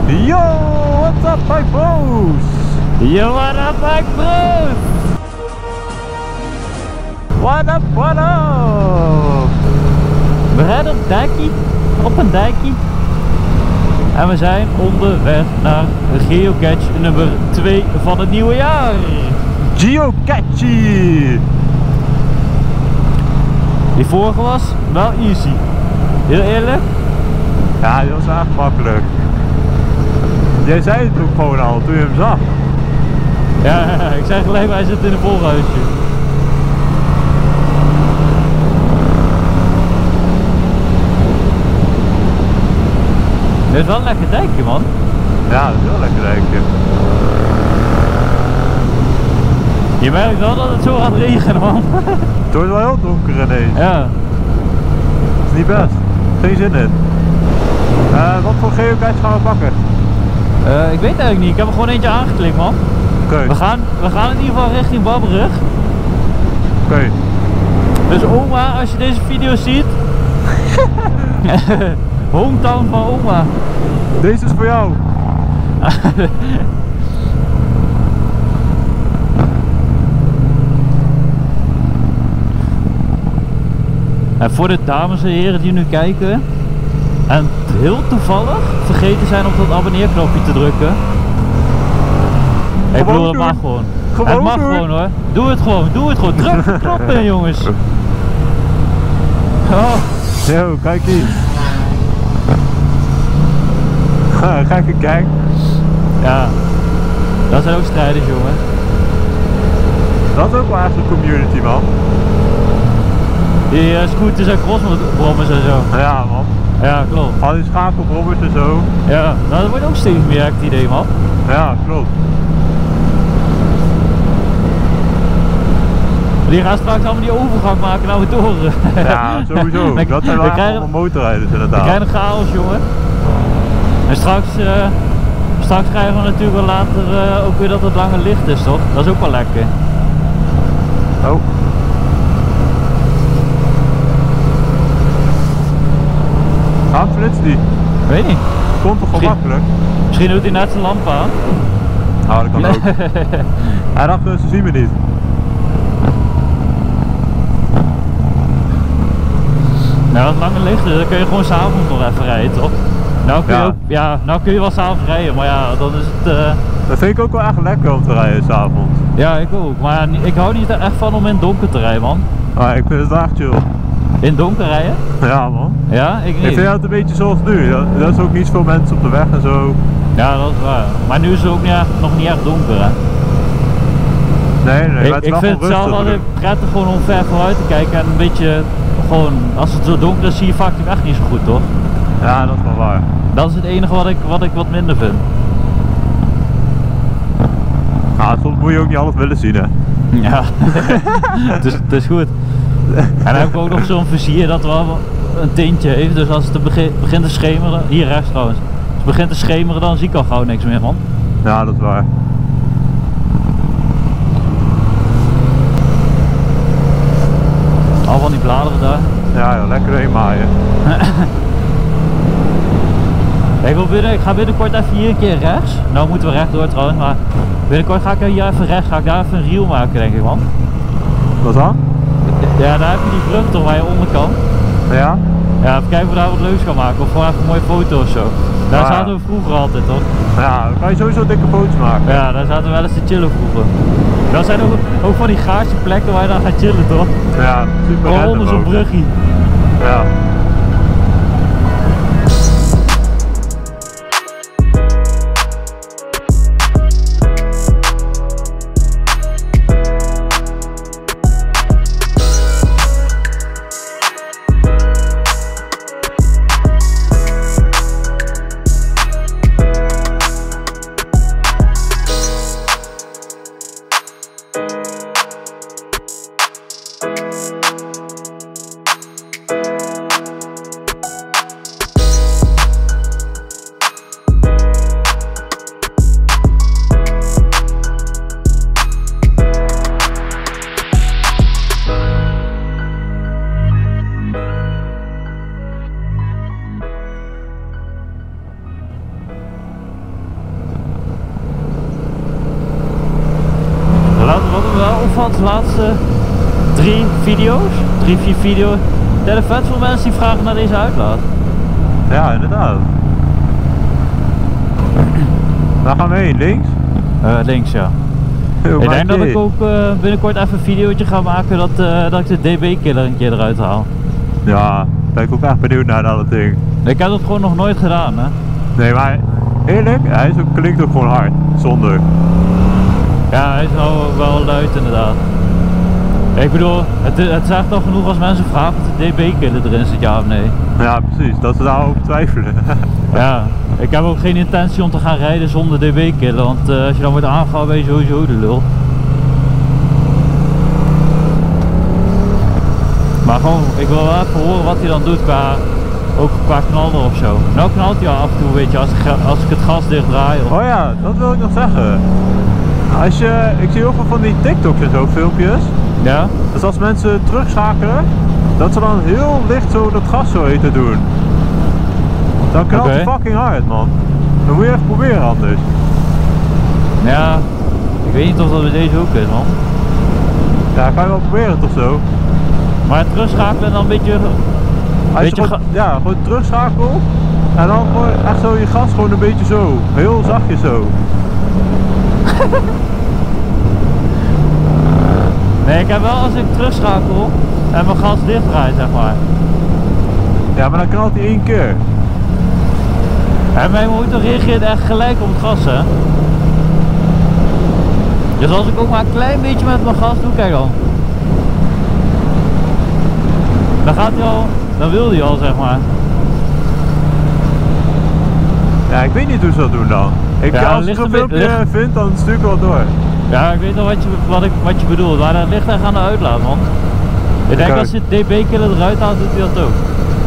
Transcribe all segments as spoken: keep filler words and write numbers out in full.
Yo, what's up my bros? Yo, what up my bros? What up, what up? We rijden op, dijkie, op een dijkie. En we zijn onderweg naar geocache nummer twee van het nieuwe jaar. Geocache! Die vorige was wel easy. Heel eerlijk. Ja, die was echt makkelijk. Jij zei het ook gewoon al toen je hem zag. Ja, ik zei gelijk, hij zit in een volhuisje. Dit is wel een lekker dijkje, man. Ja, dat is wel lekker dijkje. Je merkt wel dat het zo gaat regenen, man. Het wordt wel heel donker ineens. Ja. Dat is niet best. Geen zin in. Uh, wat voor geocache gaan we pakken? Uh, ik weet eigenlijk niet, ik heb er gewoon eentje aangeklikt, man. Oké. Okay. We gaan, we gaan in ieder geval richting Babberug. Oké. Okay. Dus oma, als je deze video ziet. Hometown van oma. Deze is voor jou. En voor de dames en heren die nu kijken en heel toevallig vergeten zijn om dat abonneerknopje te drukken. Ik bedoel, het mag gewoon. Gewoon het mag doen. gewoon hoor. Doe het gewoon, doe het gewoon. Druk de knop in, jongens. Oh. Zo, kijk hier. Kijk eens, kijk. Ja, dat zijn ook strijders, jongen. Dat is ook wel echt een community, man. Die uh, scooters en crossbrommers en zo. Ja, man. Ja, klopt. Al die schakelbrommers en zo. Ja, nou, dat wordt ook steeds meer het idee, man. Ja, klopt. Die gaan straks allemaal die overgang maken naar motoren. Ja, sowieso. Dan, dat zijn wel krijgen, allemaal motorrijders inderdaad. We krijgen chaos, jongen. En straks, uh, straks krijgen we natuurlijk wel later uh, ook weer dat het lange licht is, toch? Dat is ook wel lekker. Oh. Waarom flitst die? Weet niet. Komt toch wel makkelijk? Misschien doet hij net zijn lamp aan. Nou, dat kan ook. Hij dacht, ze zien me niet. Nou, dat lange licht is, dan kun je gewoon s'avonds nog even rijden, toch? Nou kun je, Ja. ook, ja, nou kun je wel s'avonds rijden, maar ja, dan is het... Uh... Dat vind ik ook wel echt lekker om te rijden s'avonds. Ja, ik ook. Maar ik hou niet echt van om in het donker te rijden, man. Maar ik vind het echt chill. In het donker rijden? Ja, man. Ja, ik niet. Ik vind het een beetje zoals nu. Dat, dat is ook niet veel mensen op de weg en zo. Ja, dat is waar. Maar nu is het ook niet, echt- nog niet echt donker, hè? Nee, nee, Ik, maar het is ik wel vind het gewoon zelf rustig. altijd prettig gewoon om ver vooruit te kijken en een beetje gewoon, als het zo donker is zie je vaak die weg niet zo goed, toch? Ja, dat is wel waar. Dat is het enige wat ik wat, ik wat minder vind. Ah, soms moet je ook niet alles willen zien, hè. Ja, het, is, het is goed. En dan heb ik ook nog zo'n vizier dat wel een tintje heeft, dus als het begin, begint te schemeren, hier rechts trouwens, als het begint te schemeren dan zie ik al gauw niks meer van. Ja, dat is waar. Al van die bladeren daar. Ja, ja, lekker heen maaien. Ik, wil binnen, ik ga binnenkort even hier een keer rechts. Nou moeten we rechtdoor trouwens, maar binnenkort ga ik hier even rechts, ga ik daar even een reel maken denk ik, man. Wat dan? Ja, daar heb je die brug toch waar je onder kan. Ja? Ja, even kijken of we daar wat leuks kan maken of gewoon even een mooie foto of zo. Daar Ah. zaten we vroeger altijd, toch? Ja, dan kan je sowieso dikke foto's maken. Ja, daar zaten we wel eens te chillen vroeger. Dat zijn ook, ook van die gaatje plekken waar je dan gaat chillen, toch? Ja, super Gewoon random onder zo'n ook. bruggie. Ja. laatste drie video's, drie, vier video's. Er zijn vet veel mensen die vragen naar deze uitlaat. Ja, inderdaad. Waar gaan we heen? Links? Uh, links, ja. Heel Ik denk dat idee. ik ook uh, binnenkort even een videootje ga maken dat, uh, dat ik de D B-killer een keer eruit haal. Ja, ben ik ook echt benieuwd naar dat ding. Ik heb dat gewoon nog nooit gedaan, hè. Nee, maar eerlijk, hij is ook, klinkt ook gewoon hard, zonder. Ja, hij is nou wel luid inderdaad. Ik bedoel, het, het zegt al genoeg als mensen vragen of de D B-killer erin zit, ja of nee. Ja, precies, dat ze daar ook twijfelen. Ja, ik heb ook geen intentie om te gaan rijden zonder D B-killer, want uh, als je dan wordt aangehouden ben je sowieso de lul. Maar gewoon, ik wil wel even horen wat hij dan doet qua, ook qua knallen of zo. Nou knalt hij al af en toe, weet je, als ik, als ik het gas dicht draai. Of... Oh ja, dat wil ik nog zeggen. Als je, ik zie heel veel van die TikToks en zo filmpjes. Ja? Dus als mensen terugschakelen, dat ze dan heel licht zo dat gas zo eten doen. Dan knalt Oké. het fucking hard, man. Dan moet je even proberen anders. Ja, ik weet niet of dat bij deze ook is, man. Ja, kan je wel proberen toch zo. Maar terugschakelen en dan een beetje... Als je beetje gewoon, ja, gewoon terugschakel en dan gewoon echt zo je gas gewoon een beetje zo. Heel zachtjes zo. Nee, ik heb wel als ik terugschakel en mijn gas dicht draai, zeg maar. Ja, maar dan knalt hij één keer. En mijn motor reageert echt gelijk op het gas, hè. Dus als ik ook maar een klein beetje met mijn gas doe, kijk dan. Dan gaat hij al, dan wil hij al, zeg maar. Ja, ik weet niet hoe ze dat doen dan. Ik, Ja, als ik ligt zo'n een filmpje beetje- ligt- vind, dan stuur ik wel door. Ja, ik weet wel wat je, wat ik, wat je bedoelt, maar dat ligt echt aan de uitlaat, man. Ik denk Oké. als je het D B-killer eruit haalt, doet hij dat ook.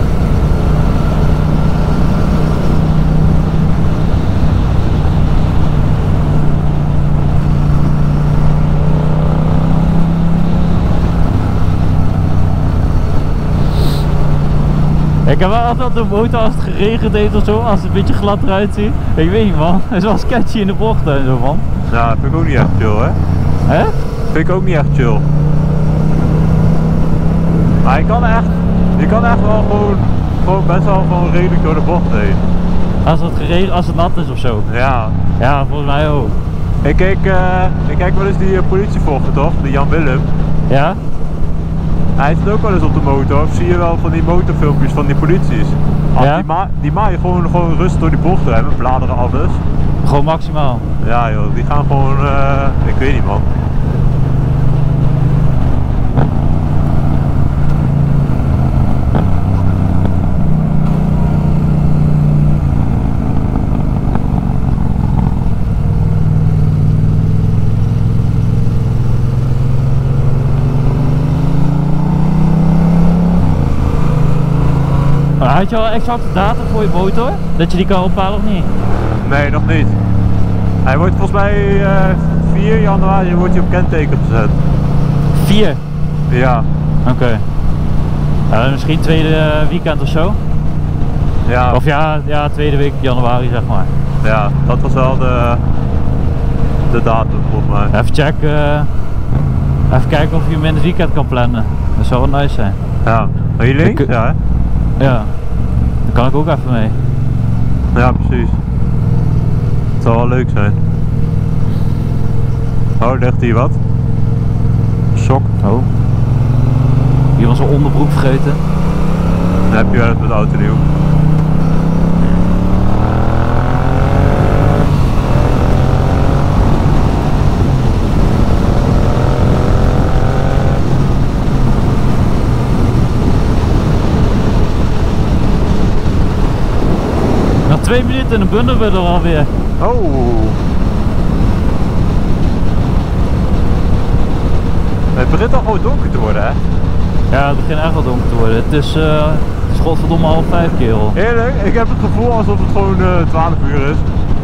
Ik heb wel altijd de motor als het geregend heeft of zo, als het een beetje glad eruit ziet. Ik weet niet, man. Het is wel sketchy in de bochten en zo, man. Ja, dat vind ik ook niet echt chill, hè. Hè? Vind ik ook niet echt chill. Maar je kan echt, je kan echt wel gewoon, gewoon best wel gewoon redelijk door de bocht heen. Als het, geregend, als het nat is of zo. Ja. Ja, volgens mij ook. Ik kijk, uh, ik kijk wel eens die uh, politievolger toch, die Jan Willem. Ja? Hij zit ook wel eens op de motor, of zie je wel van die motorfilmpjes van die polities. Als Ja? Die, ma die maaien gewoon, gewoon rustig door die bochten hebben, bladeren alles. Gewoon maximaal. Ja joh, die gaan gewoon, uh, ik weet niet man. Maar had je al exacte datum voor je motor? Dat je die kan ophalen of niet? Nee, nog niet. Hij wordt volgens mij uh, vier januari wordt hij op kenteken gezet. Vier? Ja. Oké. Okay. Ja, misschien tweede uh, weekend of zo? Ja. Of ja, ja, tweede week januari zeg maar. Ja, dat was wel de, de datum volgens mij. Even checken. Uh, even kijken of je hem in het weekend kan plannen. Dat zou wel nice zijn. Ja. Maar hier links? Ik- Ja, hè? Ja. Daar kan ik ook even mee. Ja, precies. Het zal wel leuk zijn. Oh, ligt hier wat? Sok. Oh. Hier was een onderbroek vergeten. Dan heb je wel het met auto nieuw. Nog twee minuten en dan bundelen we er alweer. Oh. Het begint al gewoon donker te worden, hè? Ja, het begint echt wel donker te worden. Het is, uh, het is godverdomme half vijf, kerel. Eerlijk, ik heb het gevoel alsof het gewoon uh, twaalf uur is.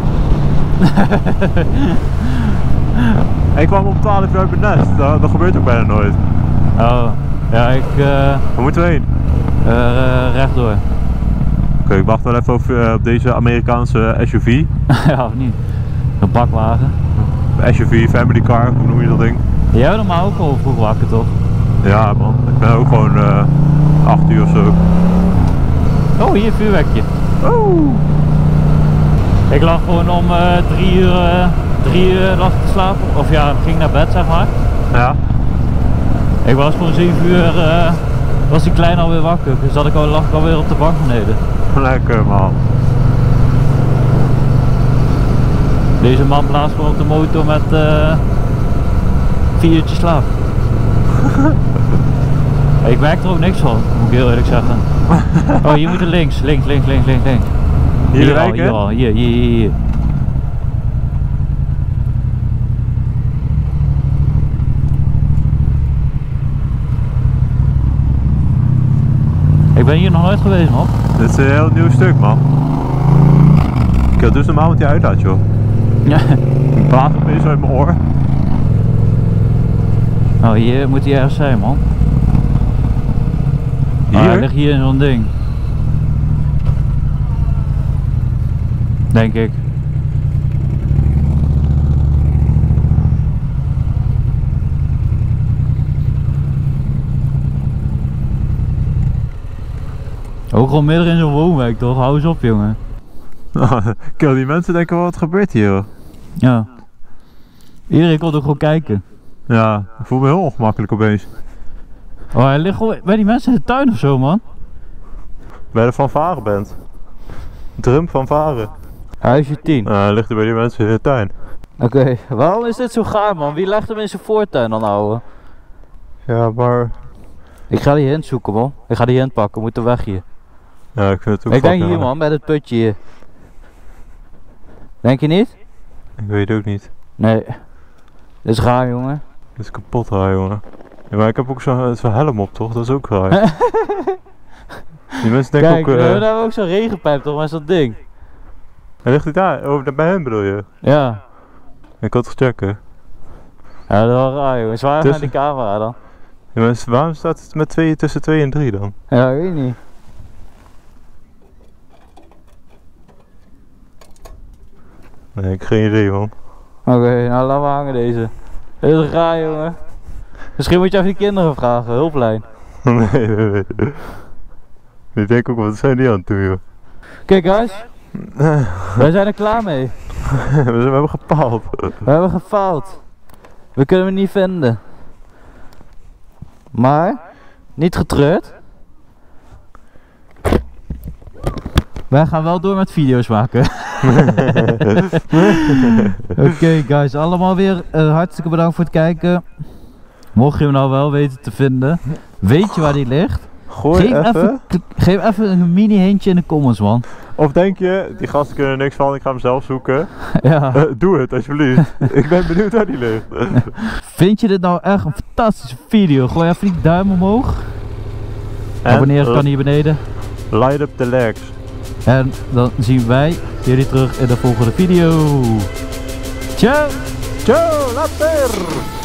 Ik kwam om twaalf uur uit mijn nest, dat, dat gebeurt ook bijna nooit. Oh, ja, ik... Uh, Waar moeten we heen? uh, uh, rechtdoor. Oké, okay, ik wacht wel even op, uh, op deze Amerikaanse S U V. Ja, of niet? Een bakwagen. S U V, family car, hoe noem je dat ding? Jij bent normaal ook al vroeg wakker, toch? Ja man, ik ben ook gewoon uh, acht uur of zo. Oh, hier vuurwerkje. Oh. Ik lag gewoon om uh, drie uur, uh, drie uur lag te slapen. Of ja, ging naar bed zeg maar. Ja. Ik was voor zeven uur, uh, was die klein alweer wakker. Dus dat ik al, lag ik alweer op de bank beneden. Lekker man. Deze man blaast gewoon op de motor met uh, vier uurtjes slaap. Ik merk er ook niks van, moet ik heel eerlijk zeggen. Oh, hier moet er links, links, links, links, links, links. Hier, Hier al, rijken? hier al, hier, hier, hier, hier. Ik ben hier nog nooit geweest, man. Dit is een heel nieuw stuk man. Ik had dus normaal met die uitlaat joh. Ja. Ik blaas opeens zo in mijn oor. Oh, hier moet hij ergens zijn, man. Hier? Ah, hij ligt hier in zo'n ding. Denk ik. Ook gewoon midden in zo'n woonwijk toch? Hou eens op jongen. Kill, die mensen denken wel wat gebeurt hier hoor. Ja. Iedereen komt ook gewoon kijken. Ja, ik voel me heel ongemakkelijk opeens. Oh, hij ligt gewoon bij die mensen in de tuin of zo, man. Bij de fanfare bent. Drum fanfare. Huisje tien. Uh, ligt er bij die mensen in de tuin. Oké, okay. Waarom is dit zo gaar, man? Wie legt hem in zijn voortuin dan, ouwe? Ja, maar... Ik ga die hint zoeken, man. Ik ga die hint pakken, we moeten weg hier. Ja, ik vind het ook Ik denk fucking hier, raar. man, bij het putje hier. Denk je niet? Ik weet het ook niet. Nee. Dit is raar, jongen. Dit is kapot raar, jongen. Ja, maar ik heb ook zo'n zo helm op, toch? Dat is ook raar. Die mensen denken Kijk, ook... Uh, we hebben ook zo'n regenpijp, toch? Maar is dat ding? en ligt hij daar? Oh, bij hem bedoel je? Ja. Ik had het checken. Ja, dat is wel raar, jongen. Zwaar Dus- naar die camera dan. Ja, mensen, waarom staat het met twee, tussen twee en drie dan? Ja, ik weet niet. Nee, ik heb geen idee, man. Oké, okay, nou laten we hangen deze. Dit is raar, jongen. Misschien moet je even die kinderen vragen, hulplijn. nee, nee, nee. Die denken ook, wat zijn die aan het doen, joh? Kijk, guys. Wij zijn er klaar mee. we, zijn, we hebben gepaald. We hebben gefaald. We kunnen hem niet vinden. Maar, niet getreurd. Wij gaan wel door met video's maken. Oké okay, guys, allemaal weer uh, hartstikke bedankt voor het kijken. Mocht je hem nou wel weten te vinden, weet je waar die ligt? Gooi geef even. even. Geef even een mini hintje in de comments, man. Of denk je, die gasten kunnen er niks van, ik ga hem zelf zoeken. Ja. Uh, doe het alsjeblieft. Ik ben benieuwd waar die ligt. Vind je dit nou echt een fantastische video? Gooi even die duim omhoog. En, Abonneer uh, kan hier beneden. Light up the legs. En dan zien wij jullie terug in de volgende video. Ciao! Ciao, later!